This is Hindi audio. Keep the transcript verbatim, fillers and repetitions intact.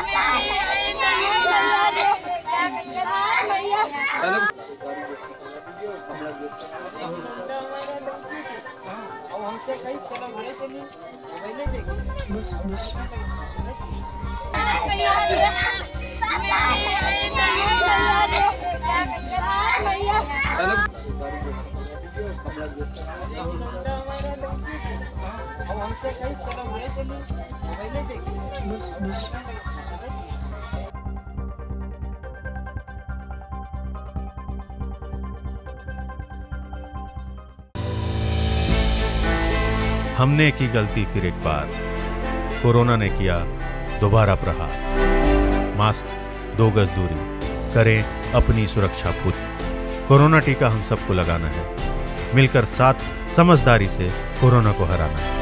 हमसे कहीं चला गया से नहीं पहले देखिए बस बस हमसे कहीं चला गया से नहीं पहले देखिए बस बस हमने की गलती फिर एक बार, कोरोना ने किया दोबारा प्रहार। मास्क, दो गज दूरी, करें अपनी सुरक्षा पूरी। कोरोना टीका हम सबको लगाना है, मिलकर साथ समझदारी से कोरोना को हराना है।